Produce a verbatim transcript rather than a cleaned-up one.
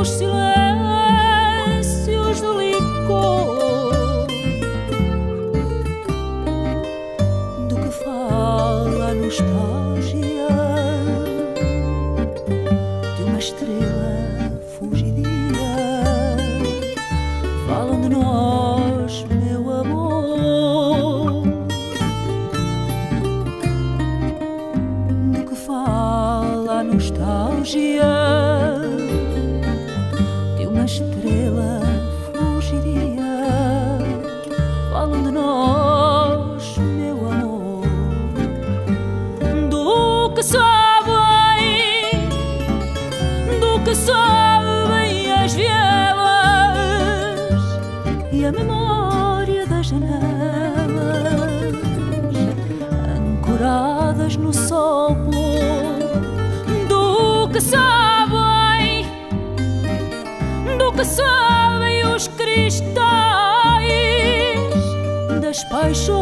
nos silêncios do licor, do que fala a nostalgia de uma estrela fugidia. Falam de nós, meu amor, do que fala a nostalgia de uma estrela fugidia. Falam de nós, meu amor, do que sabem, do que sabem as vielas e a memória das janelas ancoradas no sol pôr. Do que sabem, do que sabem os cristais das paixões